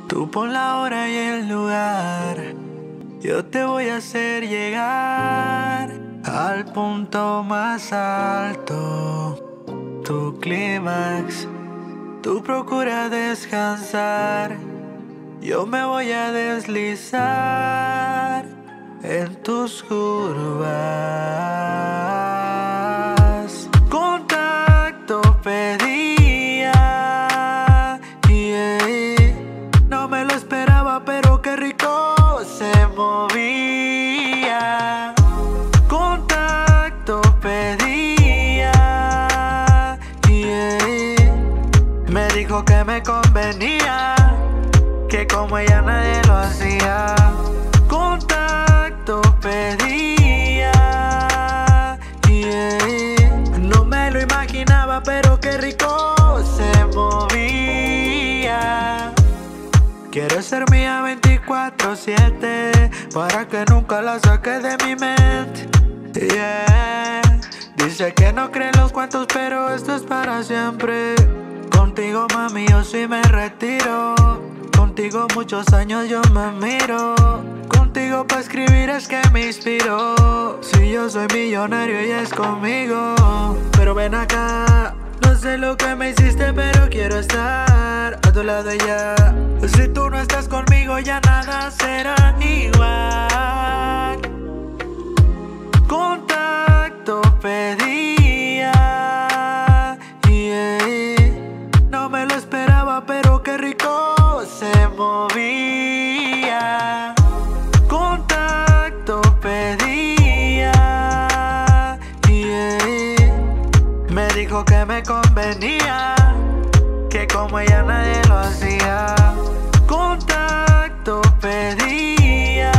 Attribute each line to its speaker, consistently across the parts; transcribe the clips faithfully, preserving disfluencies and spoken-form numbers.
Speaker 1: Tú pon la hora y el lugar, yo te voy a hacer llegar al punto más alto, tu clímax. Tú procura descansar, yo me voy a deslizar en tus curvas. Contacto pedía, yeah. No me lo esperaba, pero qué rico se movía. Contacto pedía, yeah. Me dijo que me convenía, que como ella nadie lo hacía. Contacto pedía, yeah. No me lo imaginaba, pero qué rico se movía. Quiere ser mía veinticuatro siete, para que nunca la saque de mi mente, yeah. Dice que no cree en los cuentos, pero esto es para siempre. Contigo, mami, yo sí me retiro. Contigo muchos años yo me miro. Contigo pa' escribir es que me inspiro. Si yo soy millonario y es conmigo. Pero ven acá, no sé lo que me hiciste, pero quiero estar a tu lado ya. Si tú no estás conmigo ya nada será igual. Contacto pedía, yeah. No me lo esperaba, pero qué rico se movía. Contacto pedía, yeah. Me dijo que me convenía, que como ella nadie lo hacía. Contacto pedía,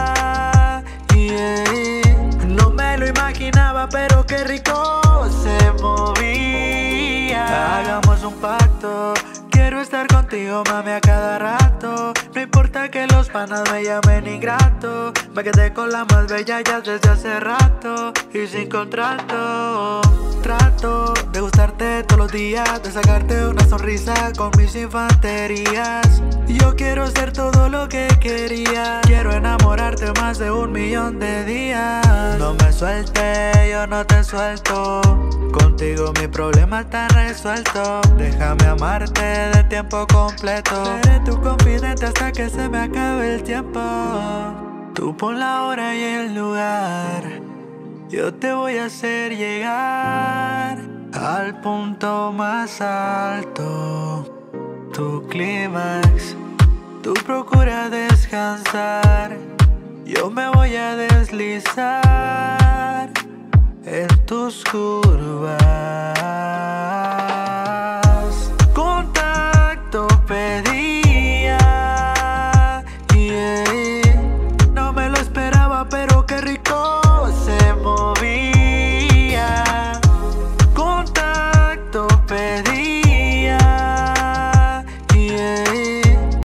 Speaker 1: yeah. No me lo imaginaba, pero qué rico se movía. Hagamos un pacto, quiero estar contigo, mami, a cada rato. No importa que los panas me llamen ingrato, me quedé con la más bella ya desde hace rato y sin contrato. Trato de gustarte todos los días, de sacarte una sonrisa con mis infanterías. Yo quiero ser todo lo que quería, quiero enamorarte más de un millón de días. No me suelte, yo no te suelto, contigo mi problema está resuelto. Déjame amarte de tiempo completo, seré tu confidente hasta que se me acabe el tiempo. Tú pon la hora y el lugar, yo te voy a hacer llegar al punto más alto, tu clímax. Tú procura descansar, yo me voy a deslizar en tus curvas. Contacto pedí,